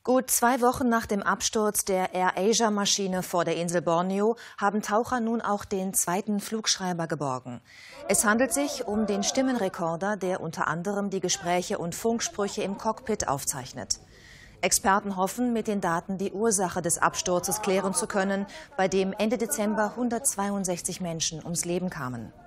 Gut 2 Wochen nach dem Absturz der AirAsia-Maschine vor der Insel Borneo haben Taucher nun auch den zweiten Flugschreiber geborgen. Es handelt sich um den Stimmenrekorder, der unter anderem die Gespräche und Funksprüche im Cockpit aufzeichnet. Experten hoffen, mit den Daten die Ursache des Absturzes klären zu können, bei dem Ende Dezember 162 Menschen ums Leben kamen.